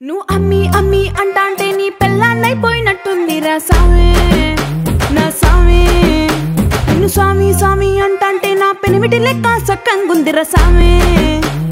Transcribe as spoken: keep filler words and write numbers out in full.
నువ్వు అమ్మి అమ్మి అంటాంటే నీ పెళ్ళాన్నైపోయినట్టుందిరా సామే నా సామే. నిన్ను స్వామి స్వామి అంటాంటే నా పెనిమిటి లెక్క సక్కంగుందిరా సామే.